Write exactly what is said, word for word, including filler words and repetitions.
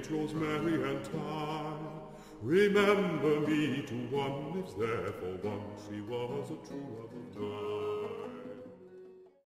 sweet rosemary and thyme. Remember me to one lives there, for once she was a true love of mine.